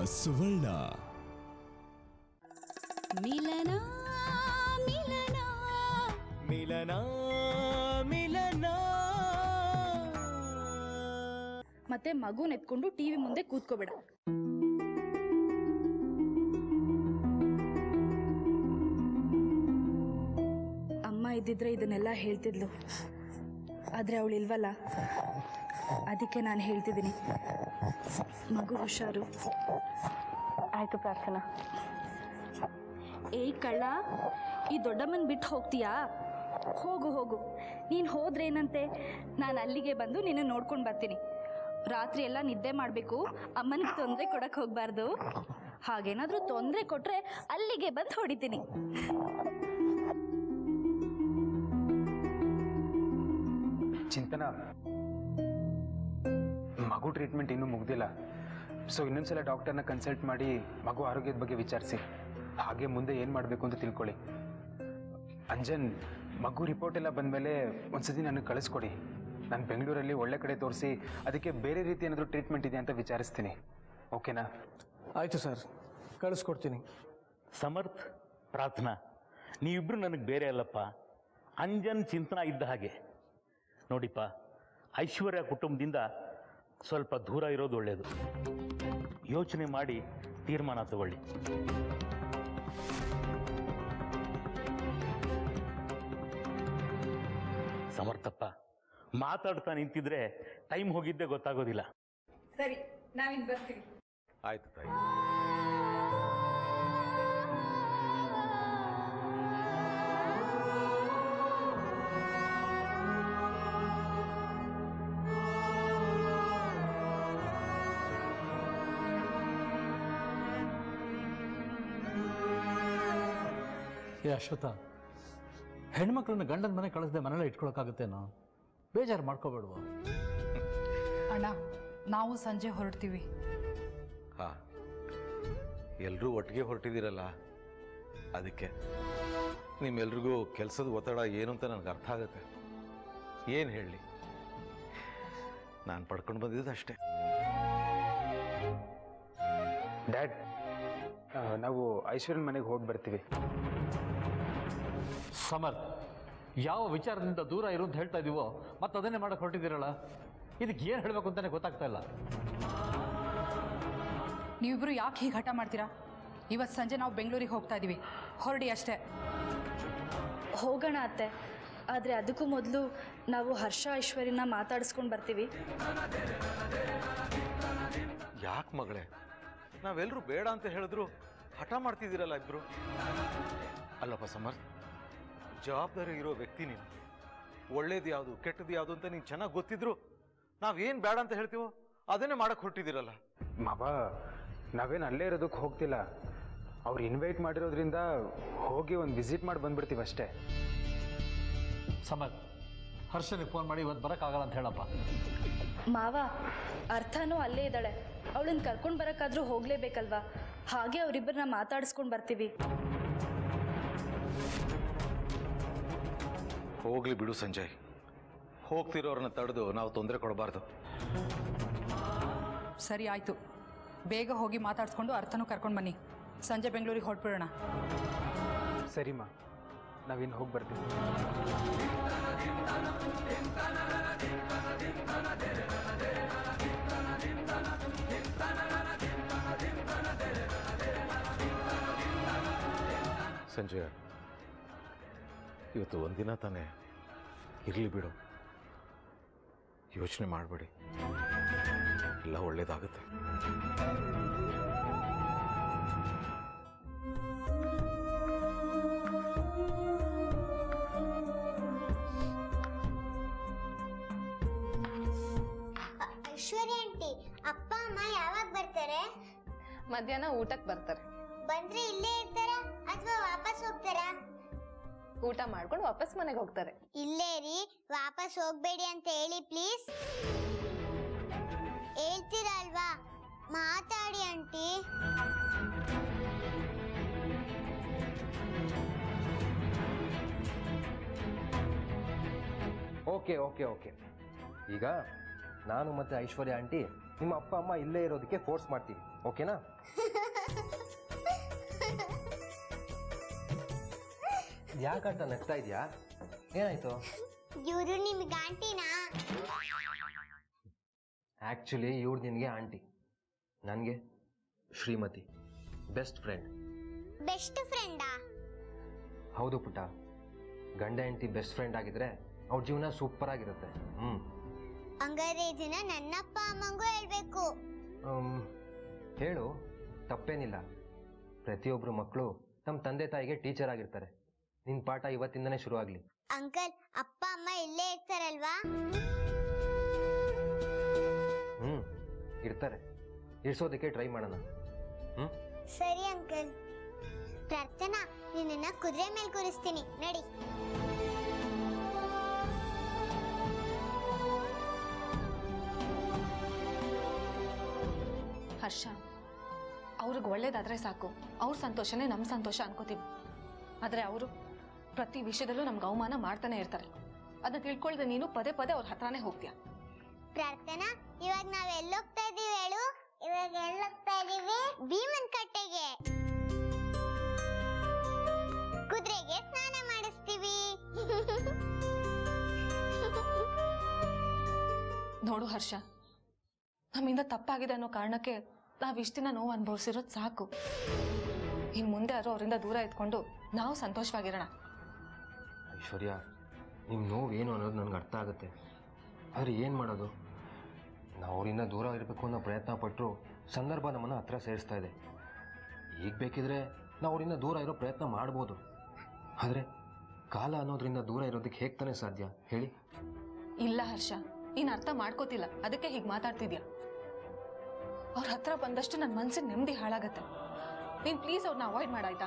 ಸುವರ್ಣ. ಮಿಲನ ಮಿಲನ ಮಿಲನ ಮಿಲನ. ಮತ್ತೆ ಮಗುನ ಎತ್ಕೊಂಡು ಟಿವಿ ಮುಂದೆ ಕೂತ್ಕೋಬೇಡ. ಅಮ್ಮ ಇದ್ದಿದ್ರೆ ಇದನ್ನೆಲ್ಲ ಹೇಳ್ತಿದ್ಲು, ಆದ್ರೆ ಅವಳು ಇಲ್ವಲ್ಲ, ಅದಕ್ಕೆ ನಾನು ಹೇಳ್ತಿದ್ದೀನಿ. ಮಗು ಹುಷಾರು. ಆಯ್ತು ಪ್ರಾರ್ಥನಾ. ಏಯ್ ಕಳ್ಳ, ಈ ದೊಡ್ಡಮ್ಮನ ಬಿಟ್ಟು ಹೋಗ್ತೀಯಾ? ಹೋಗು ಹೋಗು. ನೀನು ಹೋದ್ರೇನಂತೆ, ನಾನು ಅಲ್ಲಿಗೆ ಬಂದು ನಿನ್ನ ನೋಡ್ಕೊಂಡು ಬರ್ತೀನಿ. ರಾತ್ರಿ ಎಲ್ಲ ನಿದ್ದೆ ಮಾಡಬೇಕು, ಅಮ್ಮನಿಗೆ ತೊಂದರೆ ಕೊಡಕ್ಕೆ ಹೋಗಬಾರ್ದು. ಹಾಗೇನಾದರೂ ತೊಂದರೆ ಕೊಟ್ಟರೆ ಅಲ್ಲಿಗೆ ಬಂದು ಹೊಡಿತೀನಿ. ಚಿಂತನ, ಮಗು ಟ್ರೀಟ್ಮೆಂಟ್ ಇನ್ನೂ ಮುಗ್ದಿಲ್ಲ. ಸೊ ಇನ್ನೊಂದ್ಸಲ ಡಾಕ್ಟರ್ನ ಕನ್ಸಲ್ಟ್ ಮಾಡಿ ಮಗು ಆರೋಗ್ಯದ ಬಗ್ಗೆ ವಿಚಾರಿಸಿ, ಹಾಗೆ ಮುಂದೆ ಏನು ಮಾಡಬೇಕು ಅಂತ ತಿಳ್ಕೊಳ್ಳಿ. ಅಂಜನ್, ಮಗು ರಿಪೋರ್ಟ್ ಎಲ್ಲ ಬಂದಮೇಲೆ ಒಂದ್ಸತಿ ನನಗೆ ಕಳಿಸ್ಕೊಡಿ. ನಾನು ಬೆಂಗಳೂರಲ್ಲಿ ಒಳ್ಳೆ ಕಡೆ ತೋರಿಸಿ ಅದಕ್ಕೆ ಬೇರೆ ರೀತಿ ಏನಾದರೂ ಟ್ರೀಟ್ಮೆಂಟ್ ಇದೆ ಅಂತ ವಿಚಾರಿಸ್ತೀನಿ. ಓಕೆನಾ? ಆಯಿತು ಸರ್, ಕಳಿಸ್ಕೊಡ್ತೀನಿ. ಸಮರ್ಥ್, ಪ್ರಾರ್ಥನಾ, ನೀವಿಬ್ಬರು ನನಗೆ ಬೇರೆ ಅಲ್ಲಪ್ಪ. ಅಂಜನ್ ಚಿಂತನ ಇದ್ದ ಹಾಗೆ ನೋಡಿಪ್ಪ. ಐಶ್ವರ್ಯ ಕುಟುಂಬದಿಂದ ಸ್ವಲ್ಪ ದೂರ ಇರೋದು ಒಳ್ಳೆಯದು. ಯೋಚನೆ ಮಾಡಿ ತೀರ್ಮಾನ ತಗೊಳ್ಳಿ. ಸಮರ್ಥಪ್ಪ, ಮಾತಾಡ್ತಾ ನಿಂತಿದ್ರೆ ಟೈಮ್ ಹೋಗಿದ್ದೆ ಗೊತ್ತಾಗೋದಿಲ್ಲ. ಸರಿ, ನಾವಿನ್ ಬರ್ತೀವಿ. ಆಯ್ತು ತಾಯಿ. ಅಶ್ವಥ, ಹೆಣ್ಮಕ್ಳನ್ನ ಗಂಡನ ಮನೆ ಕಳಿಸದೆ ಮನೇಲಿ ಇಟ್ಕೊಳಕ್ಕಾಗತ್ತೇನೋ? ಬೇಜಾರು ಮಾಡ್ಕೋಬೇಡುವ. ಅಣ್ಣ, ನಾವು ಸಂಜೆ ಹೊರಡ್ತೀವಿ. ಹಾ, ಎಲ್ಲರೂ ಒಟ್ಟಿಗೆ ಹೊರಟಿದ್ದೀರಲ್ಲ, ಅದಕ್ಕೆ ನಿಮ್ಮೆಲ್ರಿಗೂ ಕೆಲಸದ ಒತ್ತಡ ಏನು ಅಂತ ನನಗೆ ಅರ್ಥ ಆಗುತ್ತೆ. ಏನು ಹೇಳಲಿ, ನಾನು ಪಡ್ಕೊಂಡು ಬಂದಿದ್ದು ಅಷ್ಟೇ. ಡ್ಯಾಡ್, ನಾವು ಐಶ್ವರ್ಯನ ಮನೆಗೆ ಹೋಗಿ ಬರ್ತೀವಿ. ಸಮರ್, ಯಾವ ವಿಚಾರದಿಂದ ದೂರ ಇರು ಅಂತ ಹೇಳ್ತಾ ಇದೀವೋ ಮತ್ತೆ ಅದನ್ನೇ ಮಾಡಕ್ಕೆ ಹೊರಟಿದ್ದೀರಲ್ಲ, ಇದಕ್ಕೆ ಏನು ಹೇಳಬೇಕು ಅಂತಾನೆ ಗೊತ್ತಾಗ್ತಾ ಇಲ್ಲ. ನೀವಿಬ್ರು ಯಾಕೆ ಹೀಗೆ ಹಠ ಮಾಡ್ತೀರಾ? ಇವತ್ತು ಸಂಜೆ ನಾವು ಬೆಂಗಳೂರಿಗೆ ಹೋಗ್ತಾ ಇದ್ದೀವಿ, ಹೊರಡಿ ಅಷ್ಟೇ. ಹೋಗೋಣ ಅತ್ತೆ, ಆದರೆ ಅದಕ್ಕೂ ಮೊದಲು ನಾವು ಹರ್ಷ ಐಶ್ವರ್ಯನ ಮಾತಾಡಿಸ್ಕೊಂಡು ಬರ್ತೀವಿ. ಯಾಕೆ ಮಗಳೇ, ನಾವೆಲ್ಲರೂ ಬೇಡ ಅಂತ ಹೇಳಿದ್ರು ಹಠ ಮಾಡ್ತಿದ್ದೀರಲ್ಲ ಇಬ್ರು. ಅಲ್ಲಪ್ಪ ಸಮರ್ಥ್, ಜವಾಬ್ದಾರಿ ಇರೋ ವ್ಯಕ್ತಿ ನೀನು. ಒಳ್ಳೇದು ಯಾವುದು ಕೆಟ್ಟದ್ದು ಯಾವುದು ಅಂತ ನೀನು ಚೆನ್ನಾಗಿ ಗೊತ್ತಿದ್ರು ನಾವೇನು ಬೇಡ ಅಂತ ಹೇಳ್ತೀವೋ ಅದನ್ನೇ ಮಾಡಕ್ಕೆ ಹೊರಟಿದ್ದೀರಲ್ಲ. ಮಾವ, ನಾವೇನು ಅಲ್ಲೇ ಇರೋದಕ್ಕೆ ಹೋಗ್ತಿಲ್ಲ. ಅವ್ರು ಇನ್ವೈಟ್ ಮಾಡಿರೋದ್ರಿಂದ ಹೋಗಿ ಒಂದು ವಿಸಿಟ್ ಮಾಡಿ ಬಂದ್ಬಿಡ್ತೀವಿ ಅಷ್ಟೇ. ಸಮರ್, ಹರ್ಷನಿಗೆ ಫೋನ್ ಮಾಡಿ ಇವತ್ತು ಬರೋಕ್ಕಾಗಲ್ಲ ಅಂತ ಹೇಳಪ್ಪ. ಮಾವ, ಅರ್ಥನೂ ಅಲ್ಲೇ ಇದ್ದಾಳೆ, ಅವಳನ್ನ ಕರ್ಕೊಂಡು ಬರೋಕ್ಕಾದ್ರೂ ಹೋಗಲೇಬೇಕಲ್ವಾ? ಹಾಗೆ ಅವರಿಬ್ಬರನ್ನ ಮಾತಾಡಿಸ್ಕೊಂಡು ಬರ್ತೀವಿ. ಹೋಗ್ಲಿ ಬಿಡು ಸಂಜಯ್, ಹೋಗ್ತಿರೋರನ್ನ ತಡೆದು ನಾವು ತೊಂದರೆ ಕೊಡಬಾರ್ದು. ಸರಿ ಆಯಿತು, ಬೇಗ ಹೋಗಿ ಮಾತಾಡ್ಸ್ಕೊಂಡು ಅರ್ಥನೂ ಕರ್ಕೊಂಡು ಬನ್ನಿ. ಸಂಜೆ ಬೆಂಗಳೂರಿಗೆ ಹೊರಟ್ಬಿಡೋಣ. ಸರಿಮಾ, ನಾವಿನ್ನು ಹೋಗಿ ಬರ್ತೀವಿ. ಸಂಜಯ್, ಇವತ್ತು ಒಂದಿನ ತಾನೇ, ಇರಲಿ ಬಿಡು, ಯೋಚನೆ ಮಾಡಬೇಡಿ, ಎಲ್ಲ ಒಳ್ಳೇದಾಗುತ್ತೆ. ಐಶ್ವರ್ಯ ಆಂಟಿ, ಅಪ್ಪ ಅಮ್ಮ ಯಾವಾಗ ಬರ್ತಾರೆ? ಮಧ್ಯಾಹ್ನ ಊಟಕ್ಕೆ ಬರ್ತಾರೆ. ಬಂದ್ರೆ ಇಲ್ಲೇ ಇರ್ತಾರಾ ಅಥವಾ ವಾಪಸ್ ಹೋಗ್ತಾರಾ? ಊಟ ಮಾಡ್ಕೊಂಡು ವಾಪಸ್ ಮನೆಗೆ ಹೋಗ್ತಾರೆ. ಇಲ್ಲೇ ರೀ, ವಾಪಸ್ ಹೋಗ್ಬೇಡಿ ಅಂತ ಹೇಳಿ ಪ್ಲೀಸ್. ಹೇಳ್ತೀರಾ ಅಲ್ವಾ? ಮಾತಾಡಿ ಆಂಟಿ. ಓಕೆ ಓಕೆ ಓಕೆ, ಈಗ ನಾನು ಮತ್ತೆ ಐಶ್ವರ್ಯ ಆಂಟಿ ನಿಮ್ಮ ಅಪ್ಪ ಅಮ್ಮ ಇಲ್ಲೇ ಇರೋದಕ್ಕೆ ಫೋರ್ಸ್ ಮಾಡ್ತೀವಿ. ಓಕೆನಾ? ಯಾಕಂತ ನಗ್ತಾ ಇದೆಯಾ? ಏನಾಯ್ತು? ಇವರು ನಿಮ್ಗೆ ಆಂಟಿನಾ? ಆ್ಯಕ್ಚುಲಿ ಇವ್ರು ನಿನಗೆ ಆಂಟಿ, ನನಗೆ ಶ್ರೀಮತಿ, ಬೆಸ್ಟ್ ಫ್ರೆಂಡ್. ಬೆಸ್ಟ್ ಫ್ರೆಂಡಾ? ಹೌದು ಪುಟ್ಟ, ಗಂಡ ಹೆಂಡತಿ ಬೆಸ್ಟ್ ಫ್ರೆಂಡ್ ಆಗಿದ್ರೆ ಅವ್ರ ಜೀವನ ಸೂಪರ್ ಆಗಿರುತ್ತೆ. ಹಂಗಾರೆ ಇದನ್ನ ನನ್ನಪ್ಪ ಅಮ್ಮಂಗೂ ಹೇಳ್ಬೇಕು. ಹೇಳು, ತಪ್ಪೇನಿಲ್ಲ. ಪ್ರತಿಯೊಬ್ಬರು ಮಕ್ಕಳು ನಮ್ಮ ತಂದೆ ತಾಯಿಗೆ ಟೀಚರ್ ಆಗಿರ್ತಾರೆ. ನಿನ್ನ ಪಾಠ ಇವತ್ತಿಂದನೇ ಶುರು ಆಗಲಿ. ಅಂಕಲ್, ಅಪ್ಪ ಅಮ್ಮ ಇಲ್ಲೇ ಇರ್ತಾರಲ್ವಾ? ಇರ್ತಾರೆ. ಇರ್ಸೋದಕ್ಕೆ ಟ್ರೈ ಮಾಡೋಣ. ಸರಿ ಅಂಕಲ್. ಪ್ರಾರ್ಥನಾ, ನಿನ್ನ ಕುದುರೆ ಮೇಲೆ ಕೂರಿಸ್ತೀನಿ, ನಡಿ. ಹರ್ಷ, ಅವ್ರಿಗೆ ಒಳ್ಳೇದಾದ್ರೆ ಸಾಕು, ಅವ್ರ ಸಂತೋಷನೇ ನಮ್ಮ ಸಂತೋಷ ಅನ್ಕೋತೀವಿ. ಆದರೆ ಅವರು ಪ್ರತಿ ವಿಷಯದಲ್ಲೂ ನಮ್ಗೆ ಅವಮಾನ ಮಾಡ್ತಾನೆ ಇರ್ತಾರೆ. ಅದನ್ನ ತಿಳ್ಕೊಳ್ದೆ ನೀನು ಪದೇ ಪದೇ ಅವ್ರ ಹತ್ರನೇ ಹೋಗ್ತೀಯ. ಪ್ರಾರ್ಥನಾ, ಇವಾಗ ನಾವ್ ಎಲ್ಲೋಗ್ತಾ ಇದೀವಿ ಹೇಳು? ಇವಾಗ ಎಲ್ಲೋಗ್ತಾ ಇದೀವಿ? ಭೀಮನ್ ಕಟ್ಟೆಗೆ. ಕುದುರೆಗೆ ಸ್ನಾನ ಮಾಡಿಸ್ತೀವಿ. ನೋಡು ಹರ್ಷ, ನಮ್ಮಿಂದ ತಪ್ಪಾಗಿದೆ ಅನ್ನೋ ಕಾರಣಕ್ಕೆ ನಾವ್ ಇಷ್ಟ ದಿನ ನೋವು ಅನುಭವಿಸಿರೋದು ಸಾಕು. ಇನ್ ಮುಂದೆ ಆದ್ರೂ ಅವರಿಂದ ದೂರ ಇದ್ಕೊಂಡು ನಾವು ಸಂತೋಷವಾಗಿರೋಣ. ಐಶ್ವರ್ಯ, ನಿಮ್ಮ ನೋವು ಏನು ಅನ್ನೋದು ನನಗೆ ಅರ್ಥ ಆಗುತ್ತೆ. ಆದರೆ ಏನು ಮಾಡೋದು? ನಾವು ಅವರಿಂದ ದೂರ ಇರಬೇಕು ಅನ್ನೋ ಪ್ರಯತ್ನ ಪಟ್ಟರು ಸಂದರ್ಭ ನಮ್ಮನ್ನು ಹತ್ರ ಸೇರಿಸ್ತಾ ಇದೆ. ಈಗ ಬೇಕಿದ್ರೆ ನಾವು ಅವರಿಂದ ದೂರ ಇರೋ ಪ್ರಯತ್ನ ಮಾಡ್ಬೋದು. ಆದರೆ ಕಾಲ ಅನ್ನೋದ್ರಿಂದ ದೂರ ಇರೋದಕ್ಕೆ ಹೇಗೆ ತಾನೇ ಸಾಧ್ಯ ಹೇಳಿ? ಇಲ್ಲ ಹರ್ಷ, ನೀನು ಅರ್ಥ ಮಾಡ್ಕೋತಿಲ್ಲ, ಅದಕ್ಕೆ ಹೀಗೆ ಮಾತಾಡ್ತಿದ್ಯಾ. ಅವ್ರ ಹತ್ರ ಬಂದಷ್ಟು ನನ್ನ ಮನಸ್ಸಿಗೆ ನೆಮ್ಮದಿ ಹಾಳಾಗತ್ತೆ. ನೀನು ಪ್ಲೀಸ್ ಅವ್ರನ್ನ ಅವಾಯ್ಡ್ ಮಾಡಾಯ್ತಾ?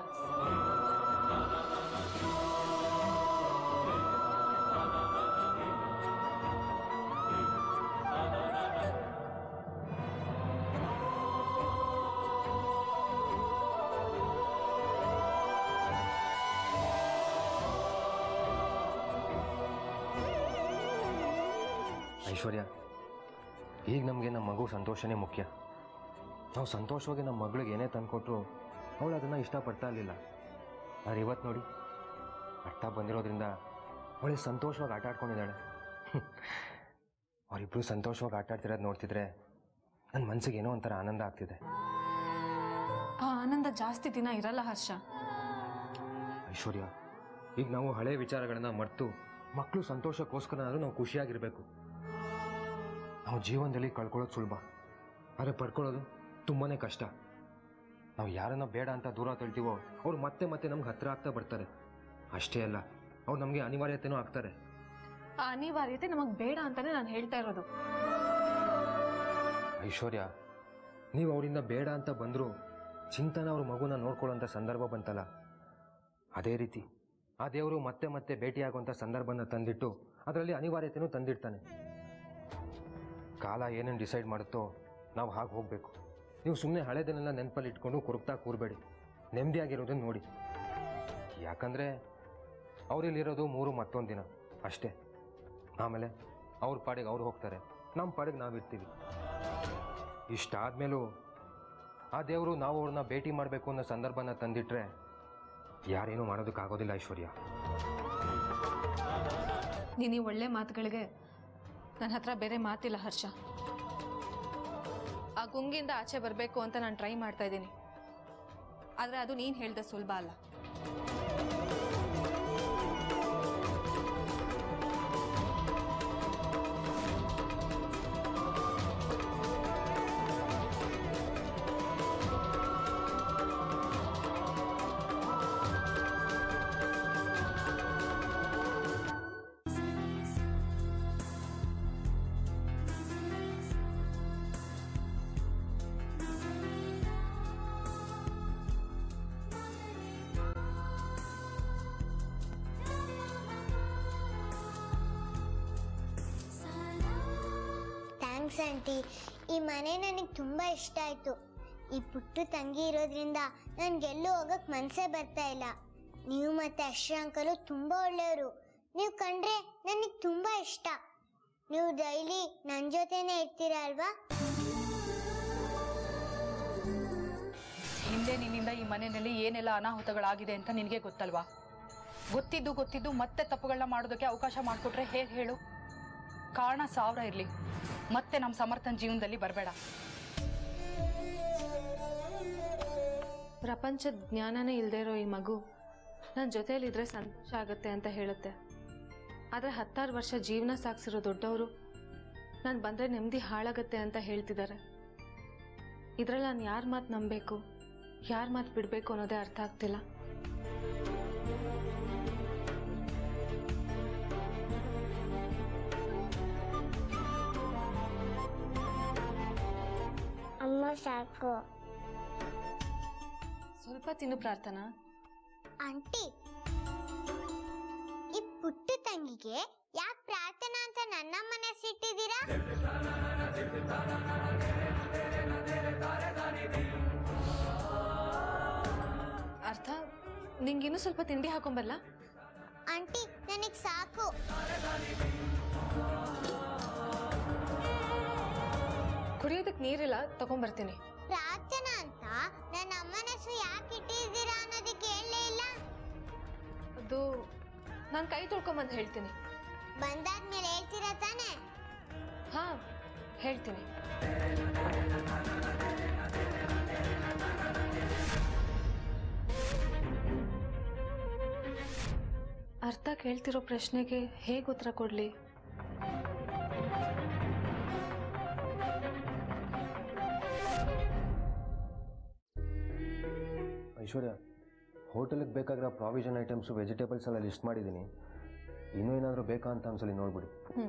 ಐಶ್ವರ್ಯ, ಈಗ ನಮಗೆ ನಮ್ಮ ಮಗು ಸಂತೋಷನೇ ಮುಖ್ಯ. ನಾವು ಸಂತೋಷವಾಗಿ ನಮ್ಮ ಮಗಳಿಗೆ ಏನೇ ತಂದುಕೊಟ್ರು ಅವಳು ಅದನ್ನು ಇಷ್ಟಪಡ್ತಾ ಇರಲಿಲ್ಲ. ಆದರೆ ಇವತ್ತು ನೋಡಿ, ಅರ್ಥ ಬಂದಿರೋದ್ರಿಂದ ಅವಳಿಗೆ ಸಂತೋಷವಾಗಿ ಆಟ ಆಡ್ಕೊಂಡಿದ್ದಾಳೆ. ಅವರಿಬ್ಬರು ಸಂತೋಷವಾಗಿ ಆಟ ಆಡ್ತಿರೋದು ನೋಡ್ತಿದ್ರೆ ನನ್ನ ಮನಸ್ಸಿಗೆ ಏನೋ ಒಂಥರ ಆನಂದ ಆಗ್ತಿದೆ. ಆ ಆನಂದ ಜಾಸ್ತಿ ದಿನ ಇರಲ್ಲ ಹರ್ಷ. ಐಶ್ವರ್ಯ, ಈಗ ನಾವು ಹಳೆ ವಿಚಾರಗಳನ್ನ ಮರೆತು ಮಕ್ಕಳು ಸಂತೋಷಕ್ಕೋಸ್ಕರನಾದ್ರೂ ನಾವು ಖುಷಿಯಾಗಿರಬೇಕು. ನಾವು ಜೀವನದಲ್ಲಿ ಕಳ್ಕೊಳ್ಳೋದು ಸುಲಭ, ಆದರೆ ಪಡ್ಕೊಳ್ಳೋದು ತುಂಬಾ ಕಷ್ಟ. ನಾವು ಯಾರನ್ನ ಬೇಡ ಅಂತ ದೂರ ತಳ್ತೀವೋ ಅವ್ರು ಮತ್ತೆ ಮತ್ತೆ ನಮ್ಗೆ ಹತ್ರ ಆಗ್ತಾ ಬರ್ತಾರೆ. ಅಷ್ಟೇ ಅಲ್ಲ, ಅವ್ರು ನಮಗೆ ಅನಿವಾರ್ಯತೆನೂ ಆಗ್ತಾರೆ. ಆ ಅನಿವಾರ್ಯತೆ ನಮಗೆ ಬೇಡ ಅಂತಾನೆ ನಾನು ಹೇಳ್ತಾ ಇರೋದು. ಐಶ್ವರ್ಯ, ನೀವು ಅವರಿಂದ ಬೇಡ ಅಂತ ಬಂದರೂ ಚಿಂತನ ಅವ್ರ ಮಗುನ ನೋಡ್ಕೊಳ್ಳೋಂಥ ಸಂದರ್ಭ ಬಂತಲ್ಲ, ಅದೇ ರೀತಿ ಆ ದೇವರು ಮತ್ತೆ ಮತ್ತೆ ಭೇಟಿಯಾಗುವಂಥ ಸಂದರ್ಭನ ತಂದಿಟ್ಟು ಅದರಲ್ಲಿ ಅನಿವಾರ್ಯತೆನೂ ತಂದಿಡ್ತಾನೆ. ಕಾಲ ಏನೇನು ಡಿಸೈಡ್ ಮಾಡುತ್ತೋ ನಾವು ಹಾಗೆ ಹೋಗಬೇಕು. ನೀವು ಸುಮ್ಮನೆ ಹಳೆದನ್ನೆಲ್ಲ ನೆನಪಲ್ಲಿ ಇಟ್ಕೊಂಡು ಕುರುಕ್ತಾ ಕೂರಬೇಡಿ, ನೆಮ್ಮದಿಯಾಗಿರೋದನ್ನು ನೋಡಿ. ಯಾಕಂದರೆ ಅವರಿಲ್ಲಿರೋದು 3 ಮತ್ತೊಂದು ದಿನ ಅಷ್ಟೇ. ಆಮೇಲೆ ಅವ್ರ ಪಾಡಿಗೆ ಅವ್ರು ಹೋಗ್ತಾರೆ, ನಮ್ಮ ಪಾಡಿಗೆ ನಾವಿರ್ತೀವಿ. ಇಷ್ಟಾದಮೇಲೂ ಆ ದೇವರು ನಾವು ಅವ್ರನ್ನ ಭೇಟಿ ಮಾಡಬೇಕು ಅನ್ನೋ ಸಂದರ್ಭನ ತಂದಿಟ್ರೆ ಯಾರೇನೂ ಮಾಡೋದಕ್ಕಾಗೋದಿಲ್ಲ ಐಶ್ವರ್ಯ. ನೀನು ಒಳ್ಳೆ ಮಾತುಗಳಿಗೆ ನನ್ನ ಹತ್ರ ಬೇರೆ ಮಾತಿಲ್ಲ ಹರ್ಷ. ಆ ಗುಂಗಿಂದ ಆಚೆ ಬರಬೇಕು ಅಂತ ನಾನು ಟ್ರೈ ಮಾಡ್ತಾ ಇದ್ದೀನಿ, ಆದರೆ ಅದು ನೀನು ಹೇಳ್ದೆ ಸುಲಭ ಅಲ್ಲ. ಥ್ಯಾಂಕ್ಸ್ ಆಂಟಿ, ಈ ಮನೆ ನನಗೆ ತುಂಬ ಇಷ್ಟ ಆಯಿತು. ಈ ಪುಟ್ಟು ತಂಗಿ ಇರೋದ್ರಿಂದ ನನಗೆಲ್ಲೂ ಹೋಗಕ್ಕೆ ಮನಸ್ಸೇ ಬರ್ತಾ ಇಲ್ಲ. ನೀವು ಮತ್ತು ಅಶ್ರ ಅಂಕಲು ತುಂಬ ಒಳ್ಳೆಯವರು. ನೀವು ಕಂಡ್ರೆ ನನಗೆ ತುಂಬ ಇಷ್ಟ. ನೀವು ಡೈಲಿ ನನ್ನ ಜೊತೆನೇ ಇರ್ತೀರಾ ಅಲ್ವಾ? ಹಿಂದೆ ನಿನ್ನಿಂದ ಈ ಮನೆಯಲ್ಲಿ ಏನೆಲ್ಲ ಅನಾಹುತಗಳಾಗಿದೆ ಅಂತ ನಿನಗೆ ಗೊತ್ತಲ್ವಾ? ಗೊತ್ತಿದ್ದು ಮತ್ತೆ ತಪ್ಪುಗಳನ್ನ ಮಾಡೋದಕ್ಕೆ ಅವಕಾಶ ಮಾಡಿಕೊಟ್ರೆ ಹೇಗೆ ಹೇಳು? ಕಾರಣ 1000 ಇರಲಿ, ಮತ್ತೆ ನಮ್ಮ ಸಮರ್ಥನ್ ಜೀವನದಲ್ಲಿ ಬರಬೇಡ. ಪ್ರಪಂಚದ ಜ್ಞಾನನೇ ಇಲ್ಲದೆ ಇರೋ ಈ ಮಗು ನನ್ನ ಜೊತೆಯಲ್ಲಿದ್ದರೆ ಸಂತೋಷ ಆಗುತ್ತೆ ಅಂತ ಹೇಳುತ್ತೆ. ಆದರೆ 16 ವರ್ಷ ಜೀವನ ಸಾಗಿಸಿರೋ ದೊಡ್ಡವರು ನಾನು ಬಂದರೆ ನೆಮ್ಮದಿ ಹಾಳಾಗತ್ತೆ ಅಂತ ಹೇಳ್ತಿದ್ದಾರೆ. ಇದರಲ್ಲಿ ನಾನು ಯಾರ ಮಾತು ನಂಬಬೇಕು, ಯಾರ ಮಾತು ಬಿಡಬೇಕು ಅನ್ನೋದೇ ಅರ್ಥ ಆಗ್ತಿಲ್ಲ. ಅಮ್ಮ ಸಾಕು. ಸ್ವಲ್ಪ ತಿನ್ನು ಪ್ರಾರ್ಥನಾ. ಆಂಟಿ, ಈ ಪುಟ್ಟ ತಂಗಿಗೆ ಯಾಕೆ ಪ್ರಾರ್ಥನಾ ಅಂತ ನನ್ನ ಮನಸ್ಸಿಟ್ಟಿದ್ದೀರಾ? ಅರ್ಥ ನಿಂಗಿನ್ನೂ ಸ್ವಲ್ಪ ತಿಂಡಿ ಹಾಕೊಂಬಲ್ಲ? ಆಂಟಿ, ನನಗೆ ಸಾಕು. ಕುಡಿಯೋದಕ್ಕೆ ನೀರಿಲ್ಲ, ತಗೊಂಬರ್ತೀನಿ. ಪ್ರಾರ್ಥನಾ ಅಂತ ನನ್ನ ಅಮ್ಮನ ಹೆಸರು ಯಾಕೆ ಇಟ್ಟಿದ್ದೀರಾ ಅನ್ನೋದಕ್ಕೆ ಹೇಳಲೇ ಇಲ್ಲ. ಅದು ನಾನು ಕೈ ತೊಳ್ಕೊಂಬಂದು ಹೇಳ್ತೀನಿ. ಬಂದಾದ್ಮೇಲೆ ಹೇಳ್ತೀರಾ ತಾನೆ? ಹಾ, ಹೇಳ್ತೀನಿ. ಅರ್ಥ ಕೇಳ್ತಿರೋ ಪ್ರಶ್ನೆಗೆ ಹೇಗೆ ಉತ್ತರ ಕೊಡ್ಲಿ? ಐಶ್ವರ್ಯ, ಹೋಟೆಲಿಗೆ ಬೇಕಾಗಿರೋ ಪ್ರಾವಿಷನ್ ಐಟಮ್ಸು, ವೆಜಿಟೇಬಲ್ಸ್ ಎಲ್ಲ ಲಿಸ್ಟ್ ಮಾಡಿದ್ದೀನಿ. ಇನ್ನೂ ಏನಾದರೂ ಬೇಕಾ ಅಂತ ಒಂದ್ಸಲಿ ನೋಡ್ಬಿಡಿ.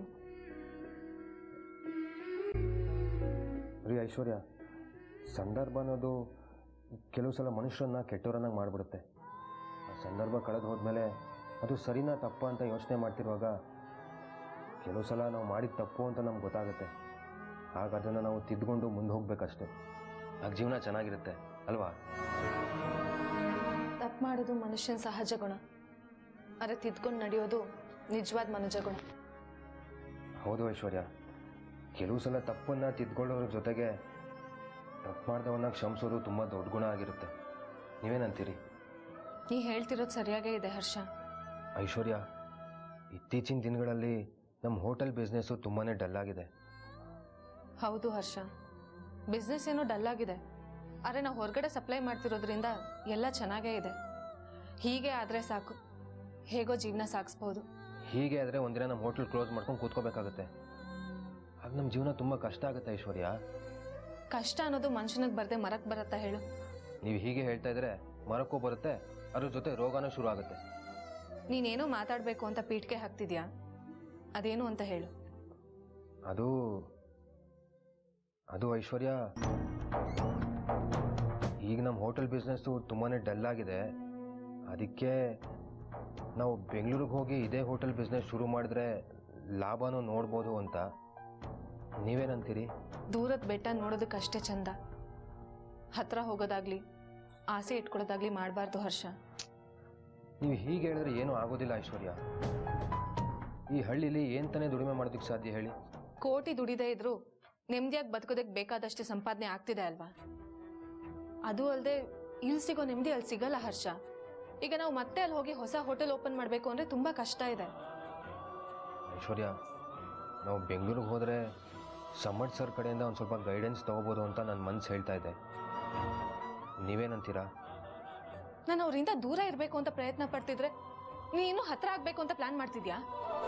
ರೀ ಐಶ್ವರ್ಯ, ಸಂದರ್ಭ ಅನ್ನೋದು ಕೆಲವು ಸಲ ಮನುಷ್ಯರನ್ನ ಕೆಟ್ಟವರನ್ನಾಗಿ ಮಾಡಿಬಿಡುತ್ತೆ. ಆ ಸಂದರ್ಭ ಕಳೆದು ಹೋದ್ಮೇಲೆ ಅದು ಸರಿನಾ ತಪ್ಪ ಅಂತ ಯೋಚನೆ ಮಾಡ್ತಿರುವಾಗ ಕೆಲವು ಸಲ ನಾವು ಮಾಡಿದ ತಪ್ಪು ಅಂತ ನಮ್ಗೆ ಗೊತ್ತಾಗುತ್ತೆ. ಆಗ ಅದನ್ನು ನಾವು ತಿದ್ದುಕೊಂಡು ಮುಂದೆ ಹೋಗ್ಬೇಕಷ್ಟೆ. ಆಗ ಜೀವನ ಚೆನ್ನಾಗಿರುತ್ತೆ ಅಲ್ವಾ? ತಪ್ಪು ಮಾಡೋದು ಮನುಷ್ಯನ ಸಹಜ ಗುಣ, ಆದರೆ ತಿದ್ಕೊಂಡು ನಡೆಯೋದು ನಿಜವಾದ ಮನುಜ ಗುಣ. ಹೌದು ಐಶ್ವರ್ಯ, ಕೆಲವು ಸಲ ತಪ್ಪನ್ನು ತಿದ್ಕೊಳ್ಳೋದ್ರ ಜೊತೆಗೆ ತಪ್ಪು ಮಾಡಿದವನ್ನ ಕ್ಷಮಿಸೋದು ತುಂಬ ದೊಡ್ಡ ಗುಣ ಆಗಿರುತ್ತೆ. ನೀವೇನಂತೀರಿ? ನೀ ಹೇಳ್ತಿರೋದು ಸರಿಯಾಗೇ ಇದೆ ಹರ್ಷ. ಐಶ್ವರ್ಯ, ಇತ್ತೀಚಿನ ದಿನಗಳಲ್ಲಿ ನಮ್ಮ ಹೋಟೆಲ್ ಬಿಸ್ನೆಸ್ಸು ತುಂಬಾ ಡಲ್ ಆಗಿದೆ. ಹೌದು ಹರ್ಷ, ಬಿಸ್ನೆಸ್ ಏನೋ ಡಲ್ ಆಗಿದೆ, ಆದರೆ ನಾವು ಹೊರಗಡೆ ಸಪ್ಲೈ ಮಾಡ್ತಿರೋದ್ರಿಂದ ಎಲ್ಲ ಚೆನ್ನಾಗೇ ಇದೆ. ಹೀಗೆ ಆದರೆ ಸಾಕು, ಹೇಗೋ ಜೀವನ ಸಾಗಿಸ್ಬೋದು. ಹೀಗೆ ಆದರೆ ಒಂದಿನ ನಮ್ಮ ಹೋಟೆಲ್ ಕ್ಲೋಸ್ ಮಾಡ್ಕೊಂಡು ಕೂತ್ಕೋಬೇಕಾಗುತ್ತೆ. ಆಗ ನಮ್ಮ ಜೀವನ ತುಂಬ ಕಷ್ಟ ಆಗುತ್ತೆ ಐಶ್ವರ್ಯ. ಕಷ್ಟ ಅನ್ನೋದು ಮನುಷ್ಯನಿಗೆ ಬರದೆ ಮರಕ್ಕೆ ಬರುತ್ತಾ ಹೇಳು? ನೀವು ಹೀಗೆ ಹೇಳ್ತಾ ಇದ್ರೆ ಮರಕ್ಕೂ ಬರುತ್ತೆ, ಅದ್ರ ಜೊತೆ ರೋಗನೂ ಶುರು ಆಗುತ್ತೆ. ನೀನೇನೋ ಮಾತಾಡಬೇಕು ಅಂತ ಪೀಠಕ್ಕೆ ಹಾಕ್ತಿದ್ಯಾ, ಅದೇನು ಅಂತ ಹೇಳು. ಅದು ಐಶ್ವರ್ಯ, ಈಗ ನಮ್ಮ ಹೋಟೆಲ್ ಬಿಸ್ನೆಸ್ಸು ತುಂಬಾ ಡಲ್ ಆಗಿದೆ. ಅದಕ್ಕೆ ನಾವು ಬೆಂಗಳೂರಿಗೆ ಹೋಗಿ ಇದೇ ಹೋಟೆಲ್ ಬಿಸ್ನೆಸ್ ಶುರು ಮಾಡಿದ್ರೆ ಲಾಭನೂ ನೋಡ್ಬೋದು ಅಂತ. ನೀವೇನಂತೀರಿ? ದೂರದ ಬೆಟ್ಟ ನೋಡೋದಕ್ಕಷ್ಟೇ ಚಂದ, ಹತ್ರ ಹೋಗೋದಾಗ್ಲಿ ಆಸೆ ಇಟ್ಕೊಳ್ಳೋದಾಗ್ಲಿ ಮಾಡಬಾರ್ದು ಹರ್ಷ. ನೀವು ಹೀಗೆ ಹೇಳಿದ್ರೆ ಏನೂ ಆಗೋದಿಲ್ಲ ಐಶ್ವರ್ಯ. ಈ ಹಳ್ಳಿಲಿ ಏನು ತಾನೇ ದುಡಿಮೆ ಮಾಡೋದಕ್ಕೆ ಸಾಧ್ಯ ಹೇಳಿ? ಕೋಟಿ ದುಡಿದೇ ಇದ್ರು ನೆಮ್ಮದಿಯಾಗಿ ಬದುಕೋದಕ್ಕೆ ಬೇಕಾದಷ್ಟು ಸಂಪಾದನೆ ಆಗ್ತಿದೆ ಅಲ್ವಾ? ಅದು ಅಲ್ಲದೆ ಇಲ್ಲಿ ಸಿಗೋ ನೆಮ್ಮದಿ ಅಲ್ಲಿ ಸಿಗಲ್ಲ ಹರ್ಷ. ಈಗ ನಾವು ಮತ್ತೆ ಅಲ್ಲಿ ಹೋಗಿ ಹೊಸ ಹೋಟೆಲ್ ಓಪನ್ ಮಾಡಬೇಕು ಅಂದರೆ ತುಂಬ ಕಷ್ಟ ಇದೆ. ಐಶ್ವರ್ಯ, ನಾವು ಬೆಂಗಳೂರಿಗೆ ಹೋದರೆ ಸಮರ್ಥ್ ಸರ್ ಕಡೆಯಿಂದ ಒಂದು ಸ್ವಲ್ಪ ಗೈಡೆನ್ಸ್ ತೊಗೋಬೋದು ಅಂತ ನನ್ನ ಮನಸ್ಸು ಹೇಳ್ತಾ ಇದೆ. ನೀವೇನಂತೀರಾ? ನಾನು ಅವರಿಂದ ದೂರ ಇರಬೇಕು ಅಂತ ಪ್ರಯತ್ನ ಪಡ್ತಿದ್ರೆ ನೀನು ಹತ್ರ ಆಗಬೇಕು ಅಂತ ಪ್ಲಾನ್ ಮಾಡ್ತಿದ್ಯಾ?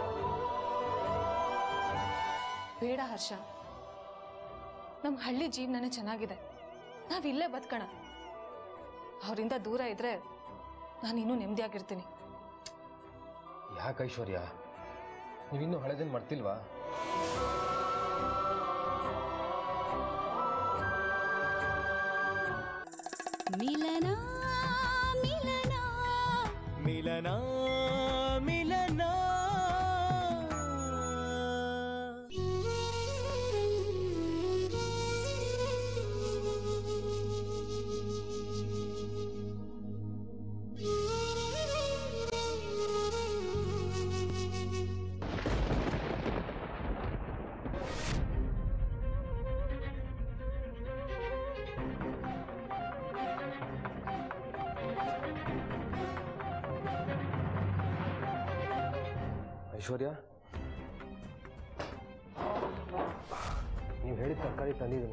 ಬೇಡ ಹರ್ಷ, ನಮ್ಮ ಹಳ್ಳಿ ಜೀವನನೇ ಚೆನ್ನಾಗಿದೆ, ನಾವಿಲ್ಲೇ ಬದುಕೋಣ. ಅವರಿಂದ ದೂರ ಇದ್ರೆ ನಾನಿನ್ನೂ ನೆಮ್ಮದಿಯಾಗಿರ್ತೀನಿ. ಯಾಕೆ ಐಶ್ವರ್ಯ, ನೀವಿನ್ನೂ ಹಳೆದನ್ನು ಮರ್ತಿಲ್ವಾ? ಮಿಲನ ಮಿಲನ ಮಿಲನ ಮಿಲನ. ಐಶ್ವರ್ಯ, ನೀವು ಹೇಳಿದ ತರಕಾರಿ ತಂದಿದ್ದೀನಿ.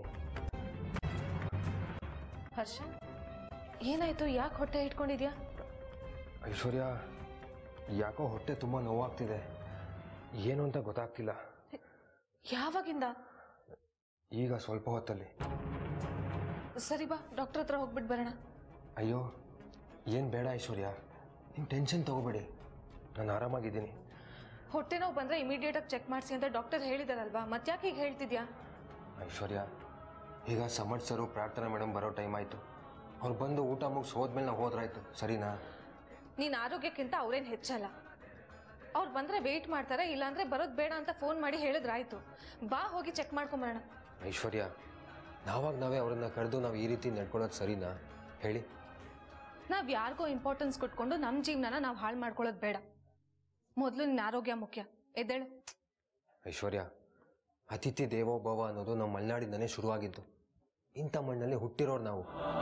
ಹರ್ಷ, ಏನಾಯ್ತು? ಯಾಕೆ ಹೊಟ್ಟೆ ಇಟ್ಕೊಂಡಿದ್ಯಾ? ಐಶ್ವರ್ಯ, ಯಾಕೋ ಹೊಟ್ಟೆ ತುಂಬ ನೋವಾಗ್ತಿದೆ. ಏನು ಅಂತ ಗೊತ್ತಾಗ್ತಿಲ್ಲ. ಯಾವಾಗಿಂದ? ಈಗ ಸ್ವಲ್ಪ ಹೊತ್ತಲ್ಲಿ. ಸರಿ ಬಾ, ಡಾಕ್ಟರ್ ಹತ್ರ ಹೋಗ್ಬಿಟ್ಟು ಬರೋಣ. ಅಯ್ಯೋ, ಏನು ಬೇಡ ಐಶ್ವರ್ಯ, ನೀವು ಟೆನ್ಷನ್ ತಗೋಬೇಡಿ, ನಾನು ಆರಾಮಾಗಿದ್ದೀನಿ. ಹೊಟ್ಟೆ ನೋವು ಬಂದರೆ ಇಮಿಡಿಯೇಟಾಗಿ ಚೆಕ್ ಮಾಡಿಸಿ ಅಂತ ಡಾಕ್ಟರ್ ಹೇಳಿದಾರಲ್ವಾ, ಮತ್ತ್ಯಾಕೆ ಈಗ ಹೇಳ್ತಿದ್ಯಾ? ಐಶ್ವರ್ಯ, ಈಗ ಸಮರ್ಥ್ ಸರು ಪ್ರಾರ್ಥನಾ ಮೇಡಮ್ ಬರೋ ಟೈಮ್ ಆಯಿತು. ಅವ್ರು ಬಂದು ಊಟ ಮುಗಿಸಿ ಹೋದ್ಮೇಲೆ ನಾವು ಹೋದ್ರಾಯ್ತು, ಸರಿನಾ? ನೀನು ಆರೋಗ್ಯಕ್ಕಿಂತ ಅವ್ರೇನು ಹೆಚ್ಚಲ್ಲ. ಅವ್ರು ಬಂದರೆ ವೆಯ್ಟ್ ಮಾಡ್ತಾರೆ, ಇಲ್ಲಾಂದರೆ ಬರೋದು ಬೇಡ ಅಂತ ಫೋನ್ ಮಾಡಿ ಹೇಳಿದ್ರಾಯ್ತು. ಬಾ, ಹೋಗಿ ಚೆಕ್ ಮಾಡ್ಕೊಂಬರೋಣ. ಐಶ್ವರ್ಯ, ನಾವೇ ಅವ್ರನ್ನ ಕರೆದು ನಾವು ಈ ರೀತಿ ನಡ್ಕೊಳ್ಳೋದು ಸರಿನಾ ಹೇಳಿ? ನಾವು ಯಾರಿಗೋ ಇಂಪಾರ್ಟೆನ್ಸ್ ಕೊಟ್ಕೊಂಡು ನಮ್ಮ ಜೀವನನ ನಾವು ಹಾಳು ಮಾಡ್ಕೊಳ್ಳೋದು ಬೇಡ. ಮೊದಲು ನಿನ್ನ ಆರೋಗ್ಯ ಮುಖ್ಯ. ಎದ್ದೇಳು. ಐಶ್ವರ್ಯ, ಅತಿಥಿ ದೇವೋಭವ ಅನ್ನೋದು ನಮ್ಮ ಮಲೆನಾಡಿಂದನೇ ಶುರುವಾಗಿದ್ದು. ಇಂಥ ಮಣ್ಣಲ್ಲಿ ಹುಟ್ಟಿರೋರು ನಾವು.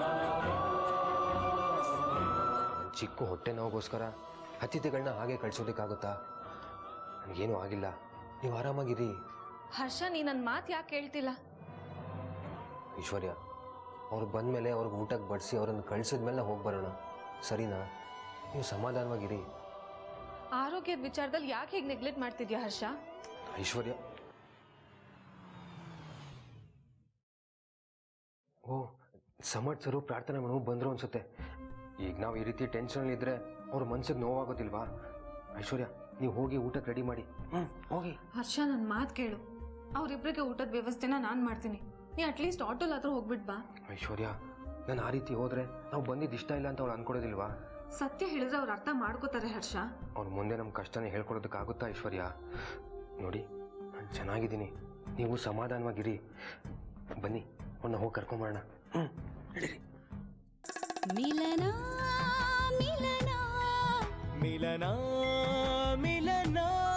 ಚಿಕ್ಕ ಹೊಟ್ಟೆ ನೋವಿಗೋಸ್ಕರ ಅತಿಥಿಗಳನ್ನ ಹಾಗೆ ಕಳಿಸೋದಕ್ಕಾಗುತ್ತಾ? ನನಗೇನೂ ಆಗಿಲ್ಲ, ನೀವು ಆರಾಮಾಗಿರಿ. ಹರ್ಷ, ನೀ ನನ್ನ ಮಾತು ಯಾಕೆ ಕೇಳ್ತಿಲ್ಲ? ಐಶ್ವರ್ಯ, ಅವ್ರು ಬಂದಮೇಲೆ ಅವ್ರಿಗೆ ಊಟಕ್ಕೆ ಬಡಿಸಿ ಅವ್ರನ್ನ ಕಳಿಸಿದ್ಮೇಲೆ ಹೋಗಿ ಬರೋಣ, ಸರಿನಾ? ನೀವು ಸಮಾಧಾನವಾಗಿರಿ. ಆರೋಗ್ಯದ ವಿಚಾರದಲ್ಲಿ ಯಾಕೆ ಹೀಗೆ ನೆಗ್ಲೆಕ್ಟ್ ಮಾಡ್ತಿದ್ಯಾ ಹರ್ಷ? ಐಶ್ವರ್ಯ, ಓ ಸಮರ್ಥ್ ಸರು ಪ್ರಾರ್ಥನೆ ಮಾಡೋ ಬಂದರು ಅನ್ಸುತ್ತೆ. ಈಗ ನಾವು ಈ ರೀತಿ ಟೆನ್ಷನಲ್ಲಿದ್ದರೆ ಅವ್ರ ಮನ್ಸಿಗೆ ನೋವಾಗೋದಿಲ್ವಾ? ಐಶ್ವರ್ಯ, ನೀವು ಹೋಗಿ ಊಟಕ್ಕೆ ರೆಡಿ ಮಾಡಿ. ಹೋಗಿ. ಹರ್ಷ, ನನ್ನ ಮಾತು ಕೇಳು. ಅವರಿಬ್ಬರಿಗೆ ಊಟದ ವ್ಯವಸ್ಥೆನ ನಾನು ಮಾಡ್ತೀನಿ. ನೀ ಅಟ್ಲೀಸ್ಟ್ ಆಟೋಲಾದ್ರೂ ಹೋಗ್ಬಿಟ್ಟು ಬಾ. ಐಶ್ವರ್ಯ, ನಾನು ಆ ರೀತಿ ಹೋದರೆ ನಾವು ಬಂದಿದ್ದು ಇಷ್ಟ ಇಲ್ಲ ಅಂತ ಅವ್ರು ಅನ್ಕೊಡೋದಿಲ್ವಾ? ಸತ್ಯ ಹೇಳಿದ್ರೆ ಅವ್ರು ಅರ್ಥ ಮಾಡ್ಕೋತಾರೆ ಹರ್ಷ. ಅವ್ರ ಮುಂದೆ ನಮ್ಮ ಕಷ್ಟನೇ ಹೇಳ್ಕೊಡೋದಕ್ಕಾಗುತ್ತಾ ಐಶ್ವರ್ಯ? ನೋಡಿ, ನಾನು ಚೆನ್ನಾಗಿದ್ದೀನಿ, ನೀವು ಸಮಾಧಾನವಾಗಿರಿ. ಬನ್ನಿ, ಅವ್ರನ್ನ ಹೋಗಿ ಕರ್ಕೊಂಬರೋಣ. ಹೇಳಿರಿ. ಮಿಲನ ಮಿಲನ ಮಿಲನ ಮಿಲನ.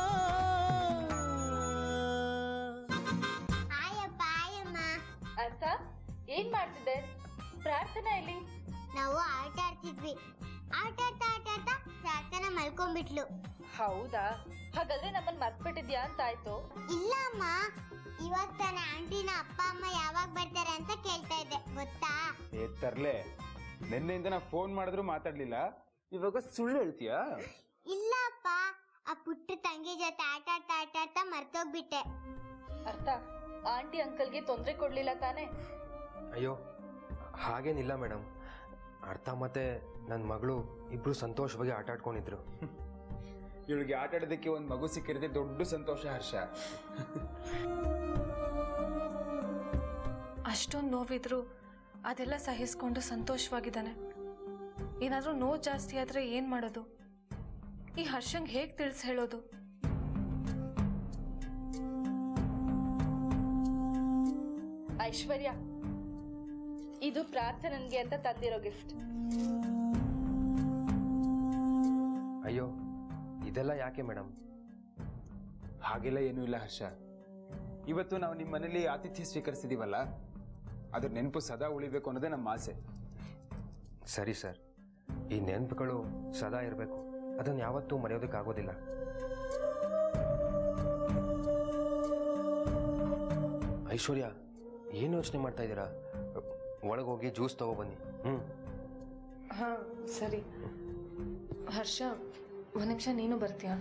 ಆಯಪ್ಪ ಆಯಮ್ಮ. ಅರ್ಥ ಏನ್ ಮಾಡ್ತಿದ್ದೆ? ಪ್ರಾರ್ಥನಾ ಇಲ್ಲಿ? ನಾವು ಆಟ ಆಡ್ತಿದ್ವಿ. ಆಟ ಆಡ್ತಾ ಪ್ರಾರ್ಥನಾ ಮಲ್ಕೊಂಡ್ಬಿಟ್ಲು. ಹೌದಾ? ಹಾಗಾದ್ರೆ ನಮ್ಮನ್ನ ಮರ್ತ್ಬಿಟ್ಟಿದ್ಯಾ ಅಂತ ಆಯ್ತು. ಇಲ್ಲ ಅಮ್ಮ, ಇವಾಗ ತಾನೇ ಆಂಟಿನ ಅಪ್ಪ ಅಮ್ಮ ಯಾವಾಗ ಬರ್ತಾರೆ ಅಂತ ಕೇಳ್ತಾ ಇದ್ದೆ, ಗೊತ್ತಾ? ತರ್ಲೆ, ನಿನ್ನೆಯಿಂದ ನಾ ಫೋನ್ ಮಾಡಿದ್ರು ಮಾತಾಡ್ಲಿಲ್ಲ, ಇವಾಗ ಸುಳ್ಳು ಹೇಳ್ತೀಯಾ? ಇಲ್ಲ ಅಪ್ಪ, ಆ ಪುಟ್ಟ ತಂಗಿ ಜೊತೆ ಆಟ ಆಡ್ತಾ ಮರ್ತೋಗ್ಬಿಟ್ಟೆ. ಅರ್ಥ, ಆಂಟಿ ಅಂಕಲ್ಗೆ ತೊಂದರೆ ಕೊಡ್ಲಿಲ್ಲ ತಾನೇ? ಅಯ್ಯೋ, ಹಾಗೇನಿಲ್ಲ ಮೇಡಮ್. ಅರ್ಥ ಮತ್ತೆ ನನ್ನ ಮಗಳು ಇಬ್ರು ಸಂತೋಷವಾಗಿ ಆಟ ಆಡ್ಕೊಂಡಿದ್ರು. ಇವಳಿಗೆ ಆಟ ಆಡೋದಕ್ಕೆ ಒಂದು ಮಗು ಸಿಕ್ಕಿರೋದೇ ದೊಡ್ಡ ಸಂತೋಷ ಹರ್ಷ. ಅಷ್ಟೊಂದು ನೋವಿದ್ರು ಅದೆಲ್ಲ ಸಹಿಸ್ಕೊಂಡು ಸಂತೋಷವಾಗಿದ್ದಾನೆ. ಏನಾದರೂ ನೋವು ಜಾಸ್ತಿ ಆದರೆ ಏನು ಮಾಡೋದು? ಈ ಹರ್ಷಂಗೆ ಹೇಗೆ ತಿಳಿಸಿ ಹೇಳೋದು? ಐಶ್ವರ್ಯ, ಇದು ಪ್ರಾರ್ಥನನ್ಗೆ ಅಂತ ತಂದಿರೋ ಗಿಫ್ಟ್. ಅಯ್ಯೋ, ಇದೆಲ್ಲ ಯಾಕೆ ಮೇಡಮ್? ಹಾಗೆಲ್ಲ ಏನೂ ಇಲ್ಲ ಹರ್ಷ. ಇವತ್ತು ನಾವು ನಿಮ್ಮ ಮನೇಲಿ ಆತಿಥ್ಯ ಸ್ವೀಕರಿಸಿದೀವಲ್ಲ, ಅದ್ರ ನೆನಪು ಸದಾ ಉಳಿಬೇಕು ಅನ್ನೋದೇ ನಮ್ಮ ಆಸೆ. ಸರಿ ಸರ್, ಈ ನೆನಪುಗಳು ಸದಾ ಇರಬೇಕು, ಅದನ್ನು ಯಾವತ್ತೂ ಮರೆಯೋದಕ್ಕಾಗೋದಿಲ್ಲ. ಐಶ್ವರ್ಯ, ಏನು ಯೋಚನೆ ಮಾಡ್ತಾ ಇದ್ದೀರಾ? ಒಳಗೋಗಿ ಜ್ಯೂಸ್ ತಗೊಬನ್ನಿ. ಹಾಂ ಸರಿ. ಹರ್ಷ, ಒಂದು ನಿಮಿಷ ನೀನು ಬರ್ತೀಯಾ?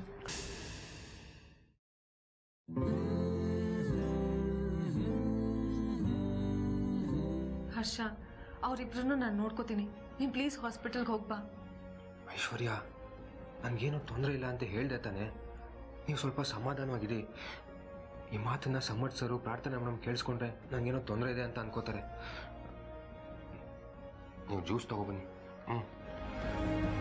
ಹರ್ಷ, ಅವರಿಬ್ರು ನಾನು ನೋಡ್ಕೋತೀನಿ. ನೀನು ಪ್ಲೀಸ್ ಹಾಸ್ಪಿಟಲ್ಗೆ ಹೋಗ್ಬಾ. ಐಶ್ವರ್ಯ, ನನಗೇನು ತೊಂದರೆ ಇಲ್ಲ ಅಂತ ಹೇಳ್ದೆ ತಾನೆ? ನೀವು ಸ್ವಲ್ಪ ಸಮಾಧಾನವಾಗಿರಿ. ಈ ಮಾತನ್ನು ಸಮರ್ಥ್ ಸರು ಪ್ರಾರ್ಥನೆ ಮೇಡಮ್ ಕೇಳಿಸ್ಕೊಂಡ್ರೆ ನನಗೇನೋ ತೊಂದರೆ ಇದೆ ಅಂತ ಅನ್ಕೋತಾರೆ. ನೀವು ಜ್ಯೂಸ್ ತಗೊಬನ್ನಿ.